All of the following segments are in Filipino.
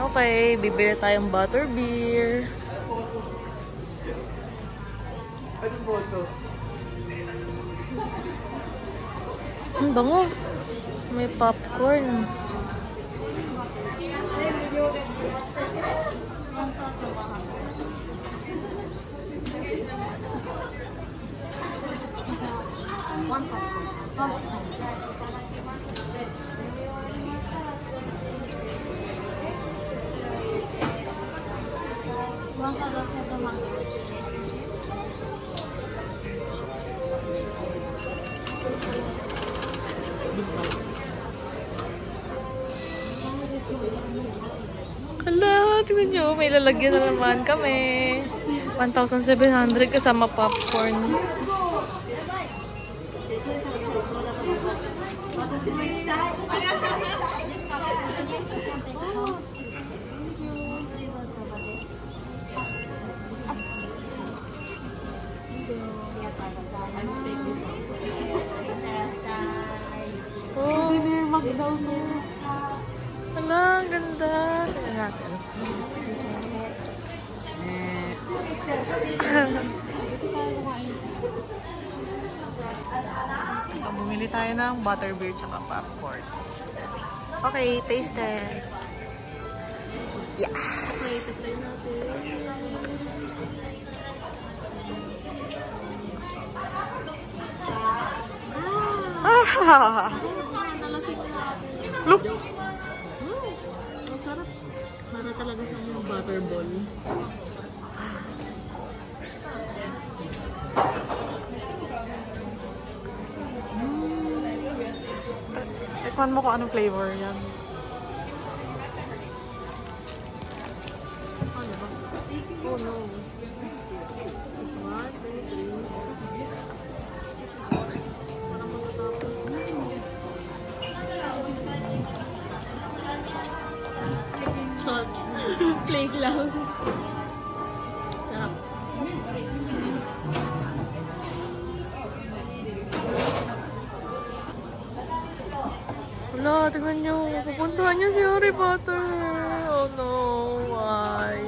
Okay, bibili tayong butterbeer. Ano po ito? Ang bango. May popcorn. Hala, tingnan nyo. May lalagyan na naman kami. 1,700 kasama popcorn. Souvenir mag daw to. Hala, ang ganda. Tignan natin. Bumili tayo ng butterbeer tsaka popcorn. Okay, taste test. Yeah. Okay, try natin. Ah! Look! Ang sarap. Para talaga siyang butterball. Tikman mo kung anong flavor yan. Ano ba? Oh no. 1, 2, 3. Parang matatapos. Salt. Flake lang. Sarap. Wala, tingnan nyo. Pupuntahan niya si Harry Potter. Oh no, why?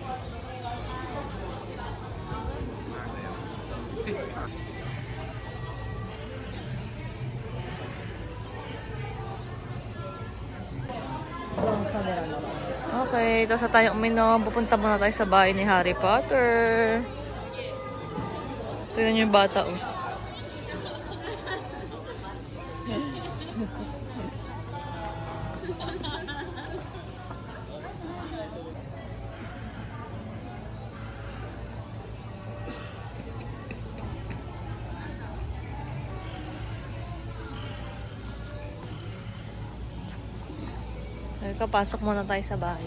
Okay, tapos na tayo uminom. Pupunta muna tayo sa bahay ni Harry Potter. Tingnan nyo yung bata, oh. Kapasok muna tayo sa bahay.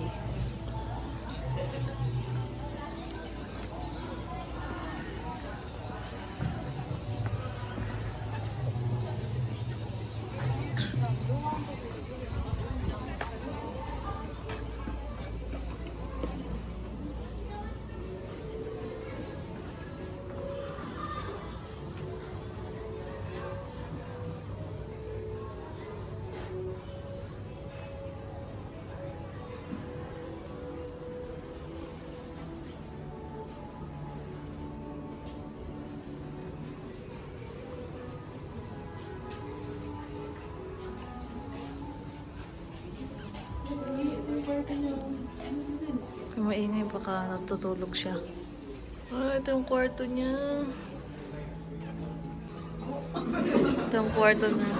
Kung maingay baka natutulog siya. Ah, ito yung kwarto niya. Ito yung kwarto niya.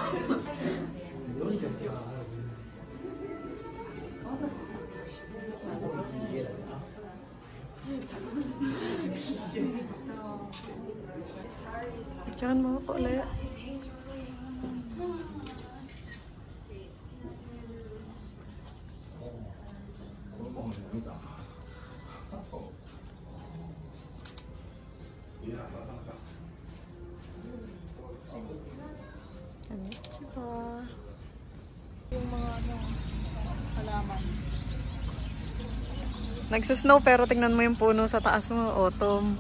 Picturean mo ako ulit. Yung mga halaman. Nagsasnow pero tingnan mo yung puno sa taas mo, autumn.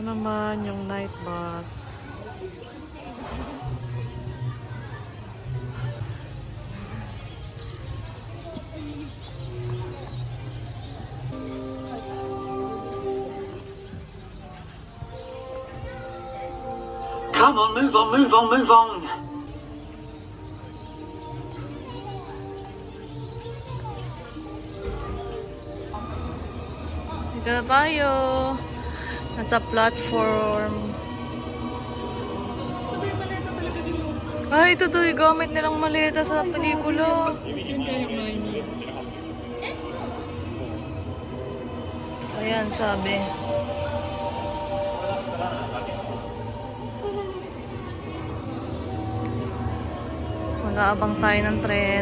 naman yung night bus. Come on, move on, move on, move on. Dito na tayo. Nasa platform. Ay, ito to. Gamit nilang maleta sa pelikula. Ayan, sabi. Mag-aabang tayo ng tren.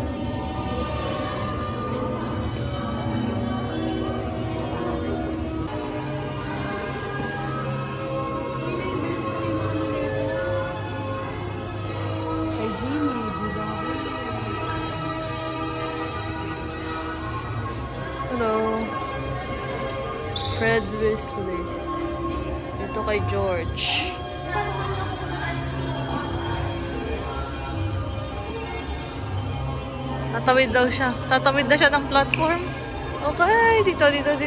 Hello. Fred Weasley. Dito kay George. Tatawid daw siya. Tatawid na siya ng platform. Okay, dito.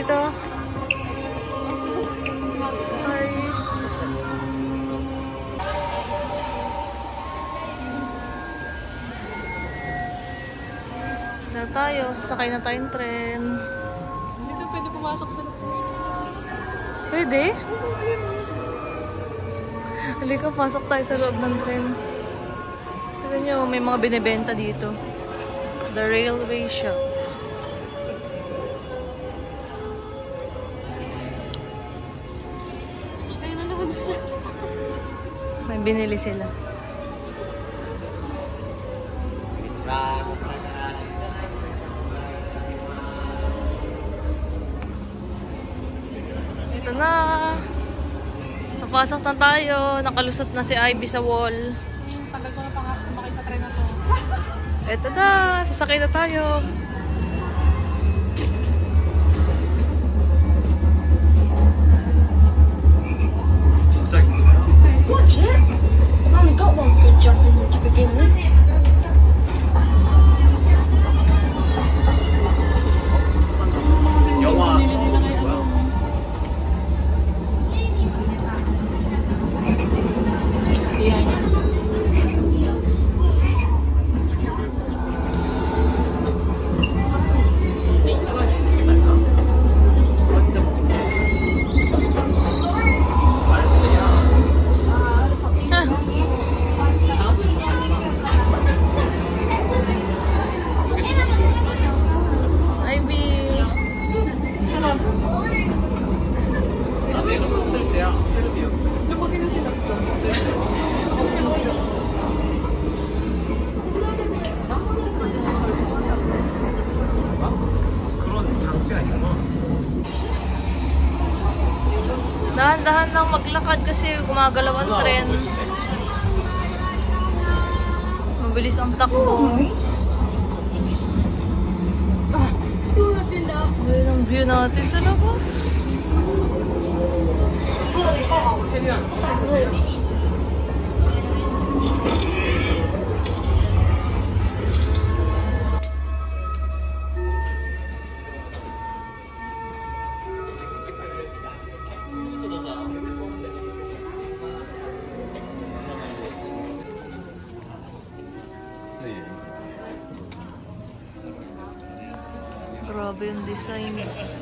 Sorry. Na tayo. Sasakay na tayong tren. Hindi ka pwede pumasok sa loob. Pwede? Halika, pasok tayo sa loob ng tren. Tignan nyo, may mga binibenta dito. The railway shop. Kaya na naman sila. May binili sila. Ito na. Napasok na tayo. Nakalusot na si Ivy sa wall. Tagal ko na pa nga sumakay sa tren na to. Ito na. Sasakay na tayo. Watch it! I've only got one good jump in to begin with. Dahan-dahan lang maglakad kasi gumagalaw ang tren. Mabilis ang takbo. Ayun ang view natin sa labas. Grabe yung designs.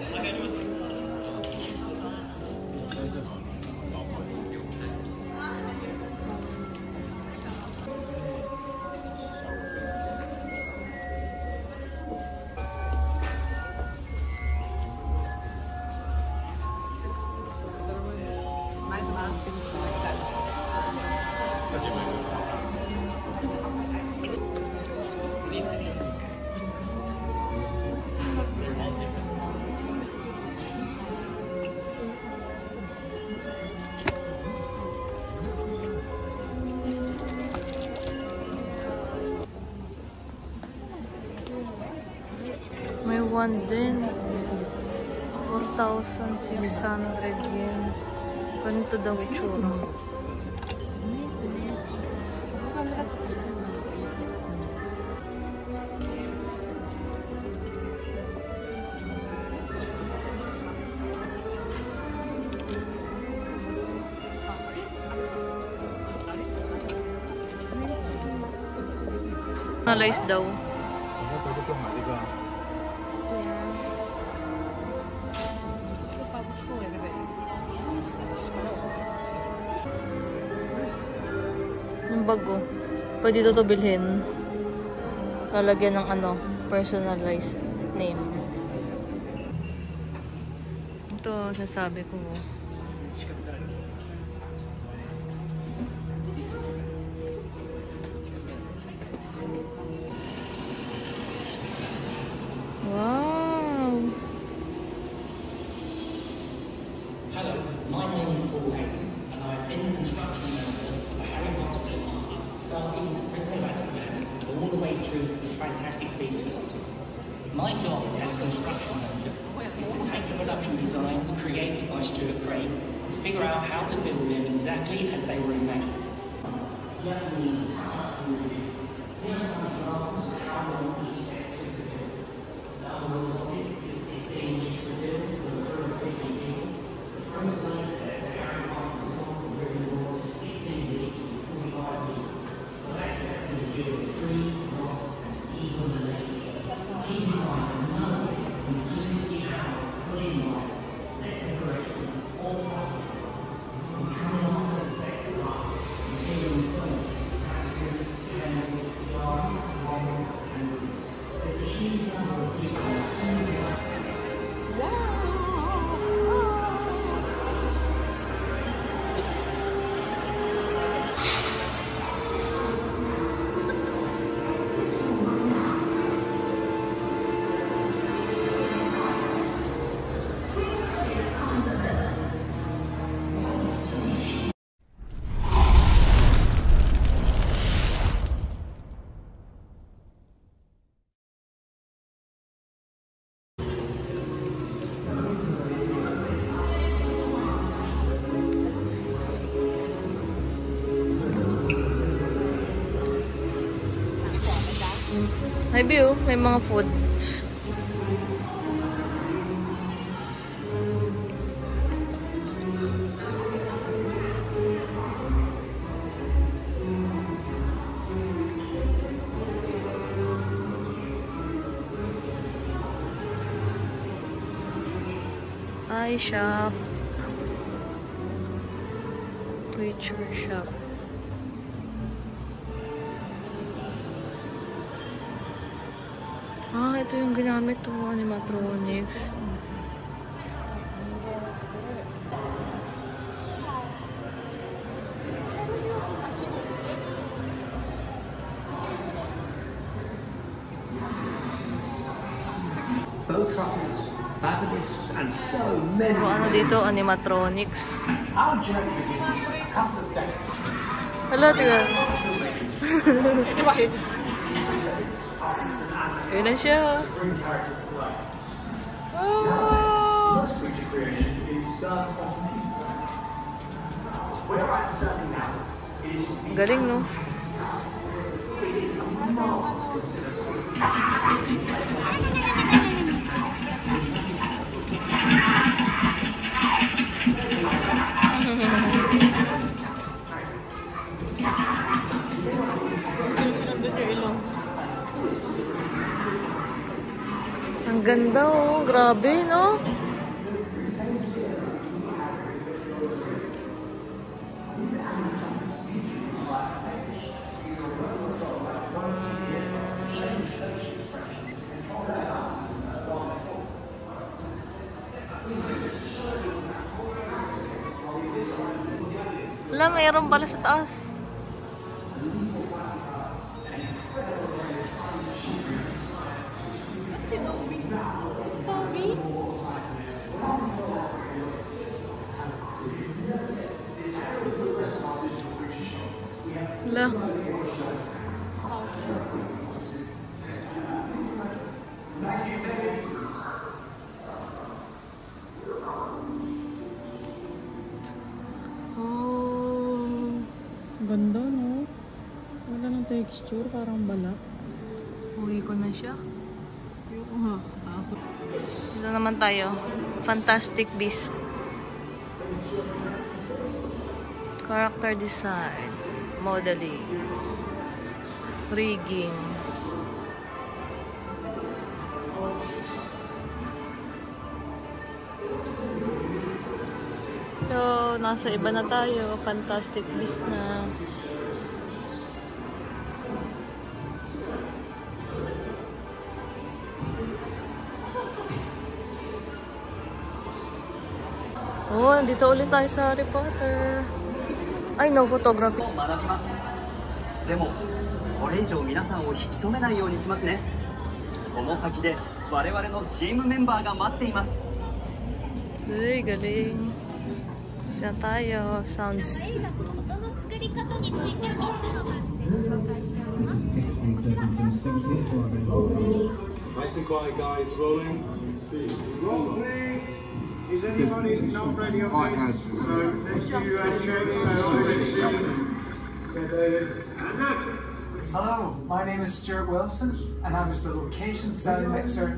May one din. 4,600 yen. Ganito daw itsura. Analyze daw. Pwede itong haliga. Yung bago. Pwede ito bilhin. Lalagyan ng ano, personalized name. Ito, nasabi ko. Wow! Hello, my name is Paul Hayes, and I've been the construction manager for the Harry Potter film market, starting with Prisoner of Azkaban and all the way through to the Fantastic Beasts films. My job as construction manager is to take the production designs created by Stuart Craig and figure out how to build them exactly as they were imagined. Here are some examples of how long each set took to build. The overall project took 16 weeks to build for a crew of 50 people. The first place set that Harry Potter was on for River Wars was 16 weeks and 45 people. The last set was built with trees, rocks, and even the lakes. Keep in mind that none of this includes the hours, clean light, set decoration, or profit. And coming on to the second line, including furniture, tapestries, candles, jars, bottles, and rooms. There's a huge number of people May view, may mga food. Eye shop. Creature shop. Ah, ito yung ginamit to, animatronics. Bow truffles, basilisks, and so many. Puro ano dito, animatronics. Our journey begins a couple of decades. Hala, tingnan. Ayun na siya. Oh! Most creature creation is done on people. Where I'm standing now is Galing, no? Ang ganda, oh. Grabe, no? Wala, mayroon pala sa taas. Si Toby. Toby? Wala. ganda, no? Ganda ng texture, parang balak. Uwi ko na siya. Yung ha, ako. Dito naman tayo. Fantastic Beasts. Character design. Modeling. Rigging. So, nasa iba na tayo. Fantastic Beasts na. Oh, dito ulit tayo sa Harry Potter. Ay, no photography. 学びます。でもこれ以上皆さんを引き止めないようにしますね。この先で我々のチームメンバーが待っています。 Uy, galing. Na tayo. Sounds. 音の作り方について3つの分紹介しております。 This is XP 1375. Nice and quiet, guys. Rolling. Roll, please. Is anybody not ready on this? So, let's do Hello, my name is Stuart Wilson, and I was the location sound mixer.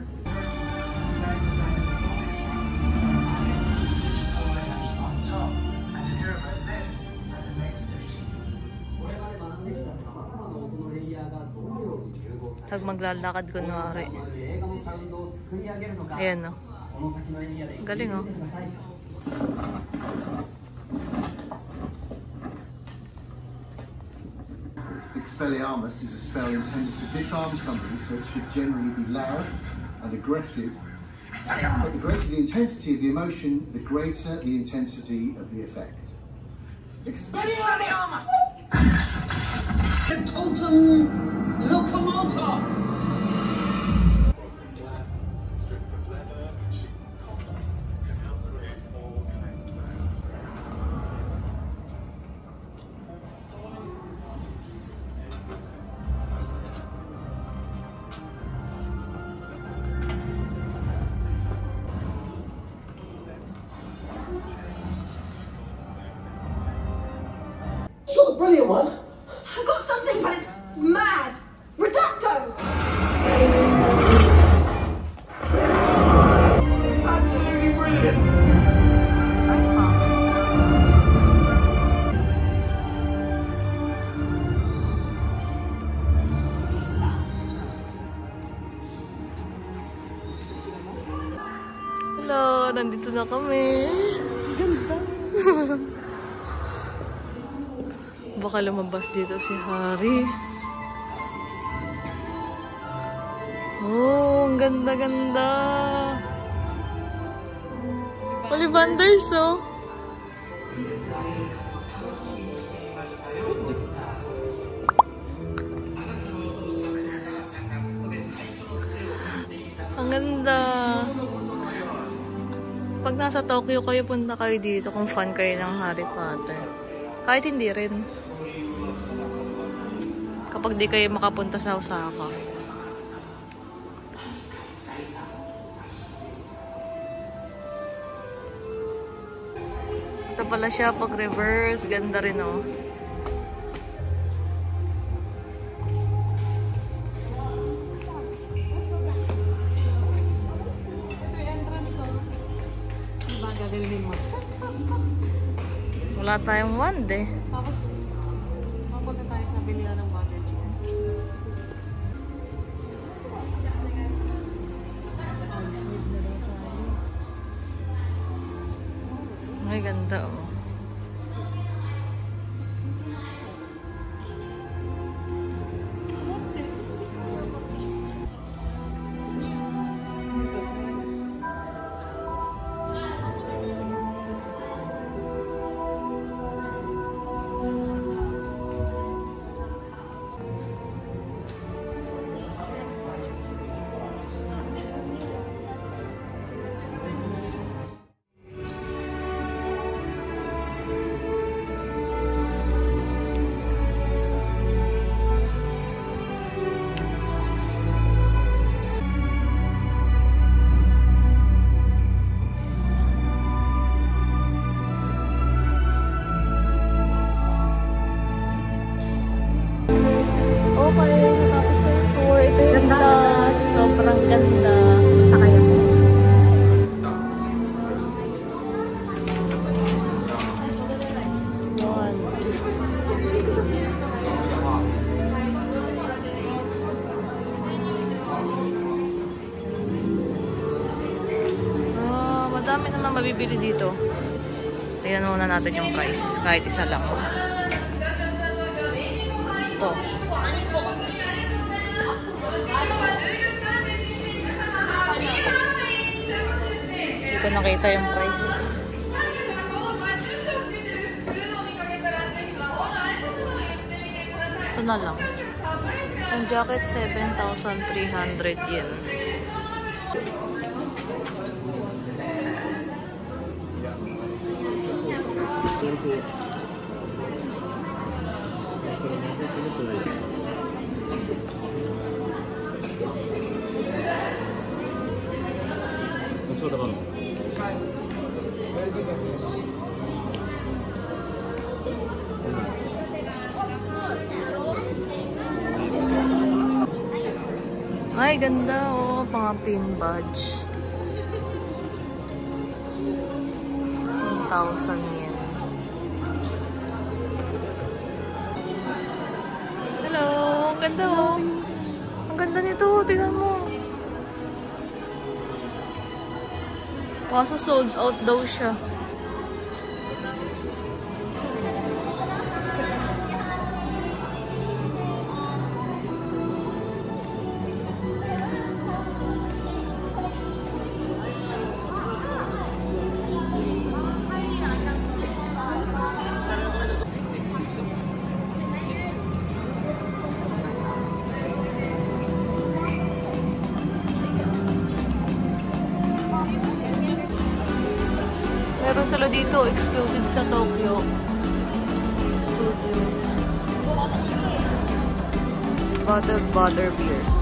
On top, and hear about this at the next station. これまで学んできたさまざまな音のレイヤーがどのように融合され Pag maglalakad kunwari. 映画のサウンドを作り上げるのか。 Ayan, no. この先のエリアで Galing, oh. 見てください。 Expelliarmus is a spell intended to disarm somebody, so it should generally be loud and aggressive. But the greater the intensity of the emotion, the greater the intensity of the effect. Expelliarmus! Totem locomotor. strips of leather, sheets of cotton can help create all kinds of sound. Sure, the brilliant one. I've got something, but it's mad. Reducto. Absolutely brilliant! Hello, nandito na kami. Ganda. Baka lumabas dito si Harry. Oh, ang ganda-ganda. Ollivanders, oh. Ang ganda. Pag nasa Tokyo kayo, punta kayo dito kung fan kayo ng Harry Potter. Kahit hindi rin. Kapag di kayo makapunta sa Osaka. Ito pala siya pag reverse. Ganda rin, oh. Diba gagalingin mo? Wala tayong wand, eh. Tapos, mapunta tayo sa bilihan ng bagay. Mag-smith na daw tayo. Ay, ganda, oh. Okay, natapos na yung tour. Ito yung taas. Sobrang ganda. Sakay ako. Madami naman mabibili dito. Tingnan muna natin yung price. Kahit isa lang. Ito. Hindi ko nakita yung price. Ito na lang. Ang jacket, 7,300 yen. Ay, ganda oh, mga pin badge. 1,000 yen. Hello, ang ganda oh. Ang ganda nito, tingnan mo. Kaso sold out daw siya. Meron sila dito, exclusive sa Tokyo Studios. Butter beer.